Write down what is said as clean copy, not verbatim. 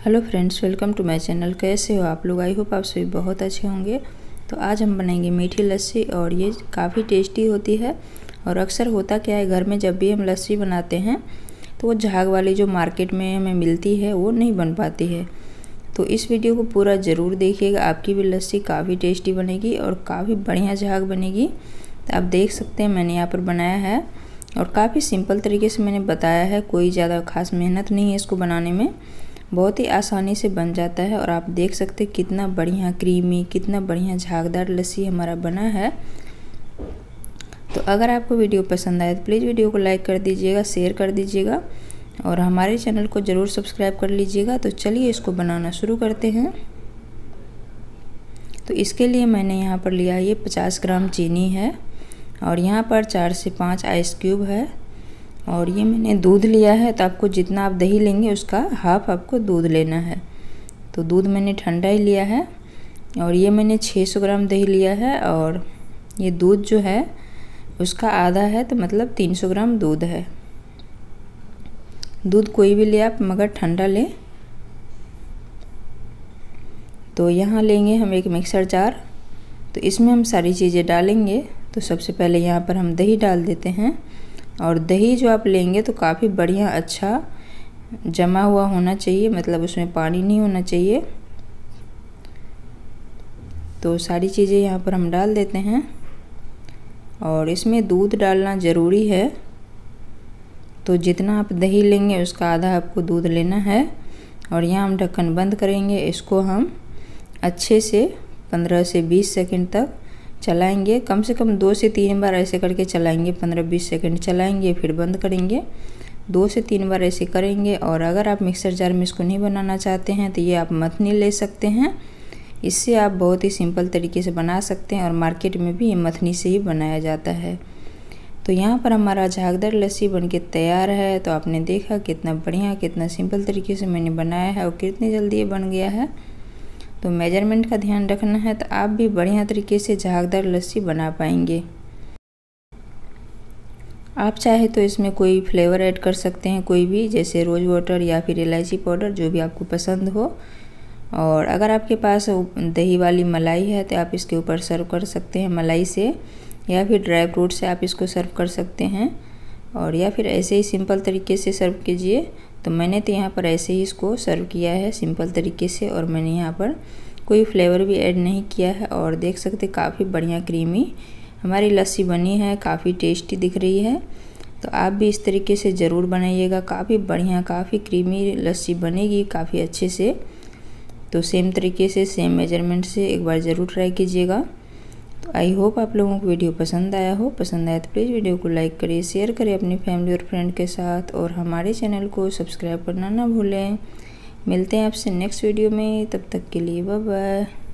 Hello friends, welcome to my channel. कैसे हो आप लोग? आई होप आप सभी बहुत अच्छे होंगे। तो आज हम बनाएंगे मीठी लस्सी और ये काफ़ी टेस्टी होती है। और अक्सर होता क्या है, घर में जब भी हम लस्सी बनाते हैं तो वो झाग वाली जो मार्केट में हमें मिलती है वो नहीं बन पाती है। तो इस वीडियो को पूरा ज़रूर देखिएगा, आपकी भी लस्सी काफ़ी टेस्टी बनेगी और काफ़ी बढ़िया झाग बनेगी। तो आप देख सकते हैं मैंने यहाँ पर बनाया है और काफ़ी सिंपल तरीके से मैंने बताया है, कोई ज़्यादा खास मेहनत नहीं है इसको बनाने में, बहुत ही आसानी से बन जाता है। और आप देख सकते हैं कितना बढ़िया क्रीमी, कितना बढ़िया झागदार लस्सी हमारा बना है। तो अगर आपको वीडियो पसंद आए तो प्लीज़ वीडियो को लाइक कर दीजिएगा, शेयर कर दीजिएगा और हमारे चैनल को ज़रूर सब्सक्राइब कर लीजिएगा। तो चलिए इसको बनाना शुरू करते हैं। तो इसके लिए मैंने यहाँ पर लिया ये 50 ग्राम चीनी है और यहाँ पर 4 से 5 आइस क्यूब है और ये मैंने दूध लिया है। तो आपको जितना आप दही लेंगे उसका हाफ आपको दूध लेना है। तो दूध मैंने ठंडा ही लिया है और ये मैंने 600 ग्राम दही लिया है और ये दूध जो है उसका आधा है, तो मतलब 300 ग्राम दूध है। दूध कोई भी ले आप, मगर ठंडा लें। तो यहाँ लेंगे हम एक मिक्सर जार। तो इसमें हम सारी चीज़ें डालेंगे। तो सबसे पहले यहाँ पर हम दही डाल देते हैं और दही जो आप लेंगे तो काफ़ी बढ़िया अच्छा जमा हुआ होना चाहिए, मतलब उसमें पानी नहीं होना चाहिए। तो सारी चीज़ें यहाँ पर हम डाल देते हैं और इसमें दूध डालना ज़रूरी है। तो जितना आप दही लेंगे उसका आधा आपको दूध लेना है। और यहाँ हम ढक्कन बंद करेंगे, इसको हम अच्छे से 15 से 20 सेकंड तक चलाएंगे। कम से कम 2 से 3 बार ऐसे करके चलाएंगे, 15-20 सेकंड चलाएंगे फिर बंद करेंगे। 2 से 3 बार ऐसे करेंगे। और अगर आप मिक्सर जार में इसको नहीं बनाना चाहते हैं तो ये आप मथनी ले सकते हैं, इससे आप बहुत ही सिंपल तरीके से बना सकते हैं और मार्केट में भी ये मथनी से ही बनाया जाता है। तो यहाँ पर हमारा झागदार लस्सी बनके तैयार है। तो आपने देखा कितना बढ़िया, कितना सिंपल तरीके से मैंने बनाया है और कितनी जल्दी ये बन गया है। तो मेजरमेंट का ध्यान रखना है, तो आप भी बढ़िया तरीके से झागदार लस्सी बना पाएंगे। आप चाहे तो इसमें कोई फ्लेवर ऐड कर सकते हैं, कोई भी, जैसे रोज़ वाटर या फिर इलायची पाउडर, जो भी आपको पसंद हो। और अगर आपके पास दही वाली मलाई है तो आप इसके ऊपर सर्व कर सकते हैं मलाई से, या फिर ड्राई फ्रूट से आप इसको सर्व कर सकते हैं। और या फिर ऐसे ही सिंपल तरीके से सर्व कीजिए। तो मैंने तो यहाँ पर ऐसे ही इसको सर्व किया है सिंपल तरीके से, और मैंने यहाँ पर कोई फ्लेवर भी ऐड नहीं किया है। और देख सकते काफ़ी बढ़िया क्रीमी हमारी लस्सी बनी है, काफ़ी टेस्टी दिख रही है। तो आप भी इस तरीके से ज़रूर बनाइएगा, काफ़ी बढ़िया, काफ़ी क्रीमी लस्सी बनेगी काफ़ी अच्छे से। तो सेम तरीके से, सेम मेजरमेंट से एक बार ज़रूर ट्राई कीजिएगा। तो आई होप आप लोगों को वीडियो पसंद आया हो। पसंद आया तो प्लीज़ वीडियो को लाइक करिए, शेयर करिए अपनी फैमिली और फ्रेंड के साथ, और हमारे चैनल को सब्सक्राइब करना ना भूलें। मिलते हैं आपसे नेक्स्ट वीडियो में, तब तक के लिए बाय बाय।